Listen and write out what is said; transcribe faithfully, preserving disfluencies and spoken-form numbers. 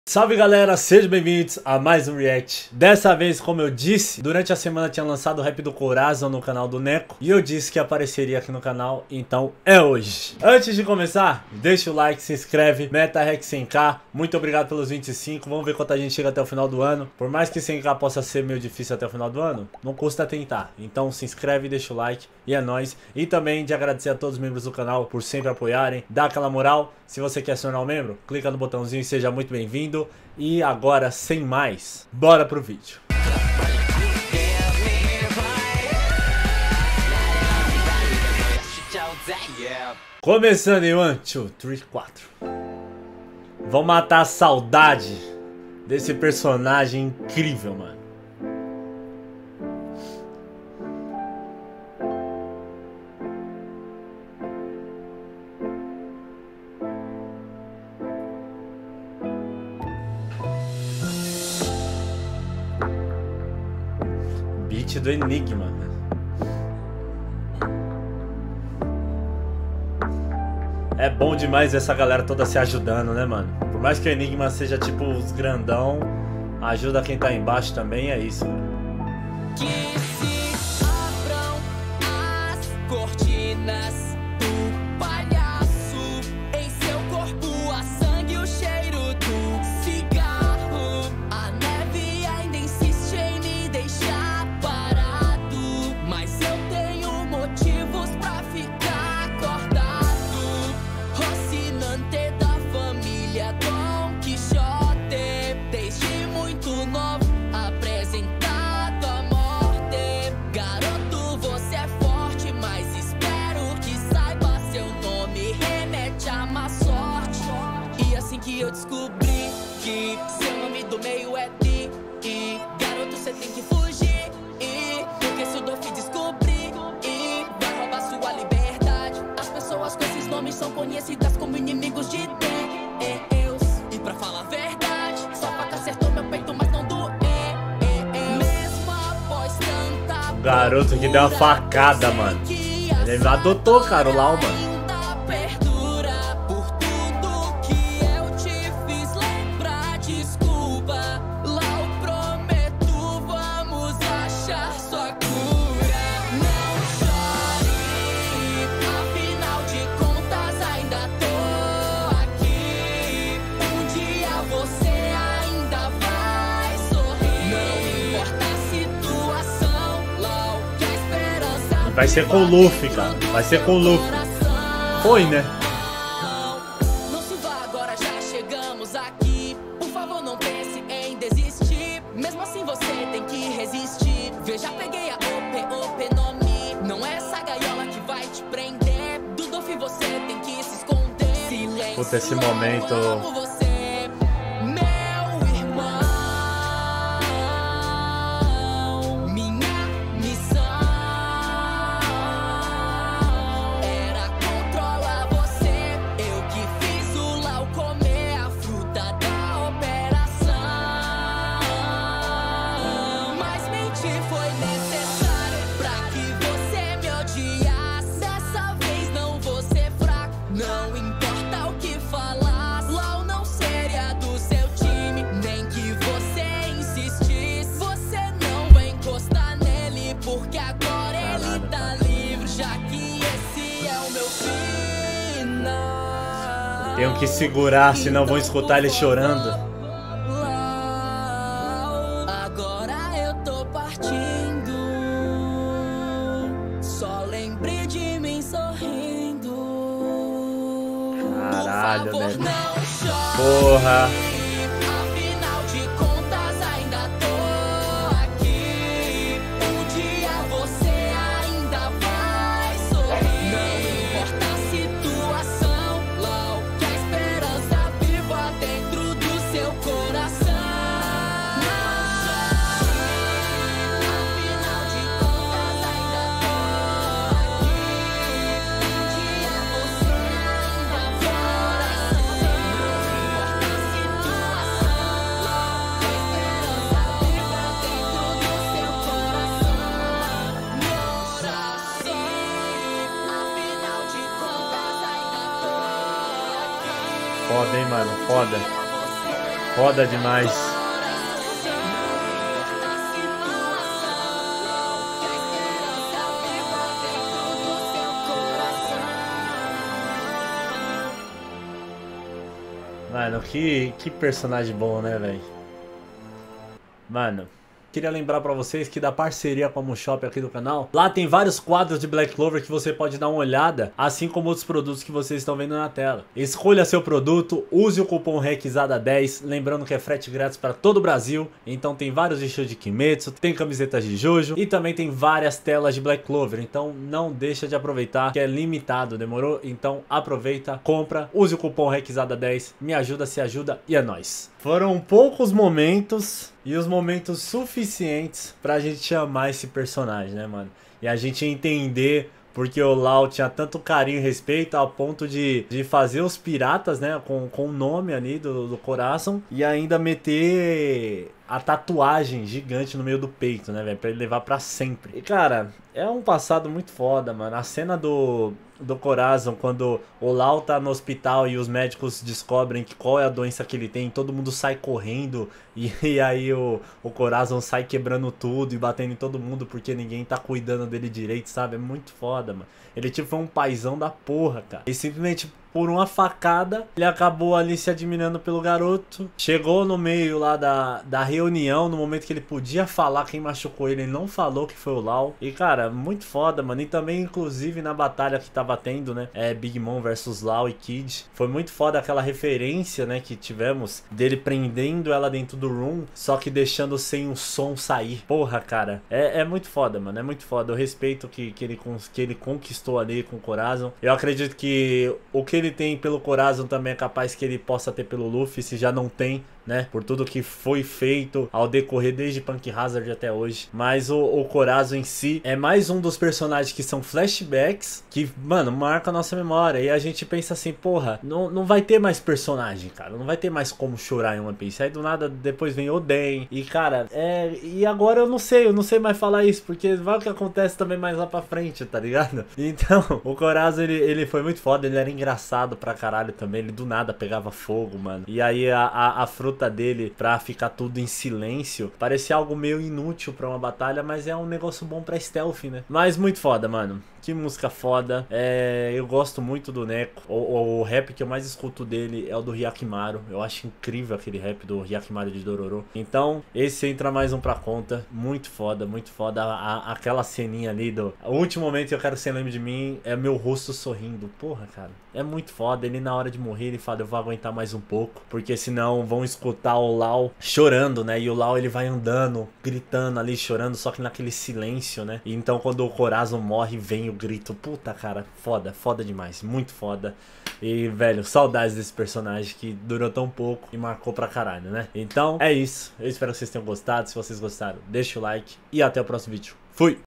Salve galera, sejam bem-vindos a mais um react. Dessa vez, como eu disse, durante a semana tinha lançado o rap do Corazon no canal do Neco e eu disse que apareceria aqui no canal, então é hoje. Antes de começar, deixa o like, se inscreve, meta rec cem k, muito obrigado pelos vinte e cinco, vamos ver quanto a gente chega até o final do ano. Por mais que cem k possa ser meio difícil até o final do ano, não custa tentar, então se inscreve, deixa o like e é nóis. E também de agradecer a todos os membros do canal por sempre apoiarem, dá aquela moral. Se você quer se tornar um membro, clica no botãozinho e seja muito bem-vindo. E agora, sem mais, bora pro vídeo. Começando em um, dois, três, quatro. Vamos matar a saudade desse personagem incrível, mano. Beat do Enigma. É bom demais essa galera toda se ajudando, né, mano? Por mais que o Enigma seja tipo os grandão, ajuda quem tá embaixo também, é isso, mano. Que se abram as cortinas do palhaço, em seu corpo há sangue, o cheiro do cigarro. A neve ainda insiste em me deixar parado, mas eu tenho motivos pra ficar acordado. Rocinante da família Dom Quixote, desde muito novo apresentado a morte. Garoto, você é forte, mas espero que saiba, seu nome remete a má sorte. E assim que eu descobri que seu nome do meio é Di, e garoto, você tem que fugir, e porque se o Dofi descobrir, e vai roubar sua liberdade. As pessoas com esses nomes são conhecidas como inimigos de Deus. E pra falar a verdade, só faca acertou meu peito, mas não doeu. Mesmo após tanta O garoto que deu uma facada, mano. Ele adotou, cara, o Lau, mano. ainda perdura por tudo que eu te fiz lembrar. Desculpa, Lau, prometo, vamos achar sua cura. Não chore, afinal de contas ainda tô aqui. Um dia você ainda vai sorrir. Não importa a situação, Lau, que a esperança Vai ser com o Luffy, cara. Vai ser com o Luffy. Foi, né? Não se vá agora, já chegamos aqui. Por favor, não pense em desistir. Mesmo assim você tem que resistir. Veja, peguei a O P, O P no Mi. Não é essa gaiola que vai te prender. Do Dofi você tem que se esconder. Silêncio, Puta, esse momento. eu amo você, meu irmão. Minha missão era controlar você. Eu que fiz o Lau comer a fruta da operação. Mas mentir foi necessário pra que você me odiasse. Dessa vez não vou ser fraco, não importa o que falar. Lau não seria do seu time, nem que você insistisse. Você não vai encostar nele, porque agora ele tá livre, já que esse é o meu final. Tenho que segurar, senão vão escutar ele chorando. Lau, agora eu tô partindo. Só lembre de mim sorrindo. Caralho, Por favor, né? não chore. Porra. Afinal de contas ainda tô aqui. Um dia você ainda vai sorrir. Não importa a situação, Lau, que a esperança viva dentro do seu coração. Não chore, afinal de contas ainda tô aqui. Um dia você ainda vai sorrir. Foda, hein, mano? Foda. Foda demais. Mano, que, que personagem bom, né, velho? Mano, queria lembrar pra vocês que da parceria com a Moonshop aqui do canal, lá tem vários quadros de Black Clover que você pode dar uma olhada, assim como outros produtos que vocês estão vendo na tela. Escolha seu produto, use o cupom RECZADA dez, lembrando que é frete grátis para todo o Brasil. Então tem vários estilos de Kimetsu, tem camisetas de Jojo e também tem várias telas de Black Clover. Então não deixa de aproveitar, que é limitado, demorou? Então aproveita, compra, use o cupom RECZADA dez, me ajuda, se ajuda e é nóis. Foram poucos momentos e os momentos suficientes pra gente amar esse personagem, né, mano? E a gente entender porque o Lau tinha tanto carinho e respeito ao ponto de, de fazer os piratas, né, com, com o nome ali do, do coração e ainda meter a tatuagem gigante no meio do peito, né, velho, pra ele levar pra sempre. E, cara, é um passado muito foda, mano. A cena do... do Corazon, quando o Lau tá no hospital e os médicos descobrem que qual é a doença que ele tem, todo mundo sai correndo e, e aí o, o Corazon sai quebrando tudo e batendo em todo mundo porque ninguém tá cuidando dele direito, sabe? É muito foda, mano. Ele tipo foi um paizão da porra, cara. E simplesmente por uma facada, ele acabou ali se admirando pelo garoto. Chegou no meio lá da, da reunião, no momento que ele podia falar quem machucou ele, ele não falou que foi o Lau. E, cara, muito foda, mano. E também, inclusive, na batalha que tava tendo, né, é Big Mom versus Lau e Kid. Foi muito foda aquela referência, né, que tivemos dele prendendo ela dentro do room, só que deixando sem o som sair. Porra, cara, é, é muito foda, mano. É muito foda. Eu respeito que, que, ele, que ele conquistou ali com o Corazon. Eu acredito que o que ele tem pelo Corazon também é capaz que ele possa ter pelo Luffy, se já não tem, né? Por tudo que foi feito ao decorrer desde Punk Hazard até hoje. Mas o, o Corazon em si é mais um dos personagens que são flashbacks que, mano, marca a nossa memória. E a gente pensa assim, porra, não, não vai ter mais personagem, cara. Não vai ter mais como chorar em One Piece. Aí do nada depois vem Oden. E, cara, é... E agora eu não sei, eu não sei mais falar isso, porque vai o que acontece também mais lá pra frente, tá ligado? Então, o Corazon, ele, ele foi muito foda, ele era engraçado pra caralho também. Ele do nada pegava fogo, mano. E aí a, a, a fruta dele pra ficar tudo em silêncio parecia algo meio inútil pra uma batalha, mas é um negócio bom pra stealth, né? Mas muito foda, mano. Que música foda. É, eu gosto muito do Neko. O, o rap que eu mais escuto dele é o do Hyakimaru. Eu acho incrível aquele rap do Hyakimaru de Dororo. Então, esse entra mais um pra conta. Muito foda, muito foda. A, a, aquela ceninha ali do... O último momento que eu quero que você lembre de mim é meu rosto sorrindo. Porra, cara. É muito foda. Ele na hora de morrer, ele fala, eu vou aguentar mais um pouco, porque senão vão escutar o Lau chorando, né? E o Lau, ele vai andando, gritando ali, chorando, só que naquele silêncio, né? E então quando o Corazon morre, vem o grito. Puta, cara, foda, foda demais, muito foda. E, velho, saudades desse personagem que durou tão pouco e marcou pra caralho, né? Então, é isso. Eu espero que vocês tenham gostado. Se vocês gostaram, deixa o like e até o próximo vídeo. Fui!